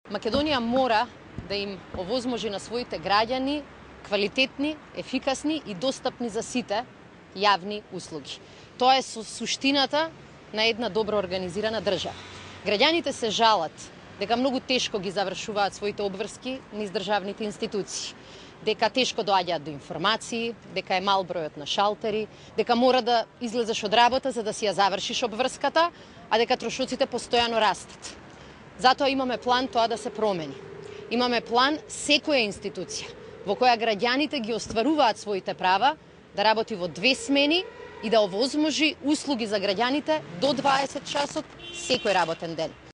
Македонија мора да им овозможи на своите граѓани квалитетни, ефикасни и достапни за сите јавни услуги. Тоа е суштината на една добро организирана држава. Граѓаните се жалат дека многу тешко ги завршуваат своите обврски низ државните институции, дека тешко доаѓаат до информации, дека е мал бројот на шалтери, дека мора да излезеш од работа за да си ја завршиш обврската, а дека трошоците постојано растат. Затоа имаме план тоа да се промени. Имаме план секоја институција во која граѓаните ги остваруваат своите права да работи во 2 смени и да овозможи услуги за граѓаните до 20 часот секој работен ден.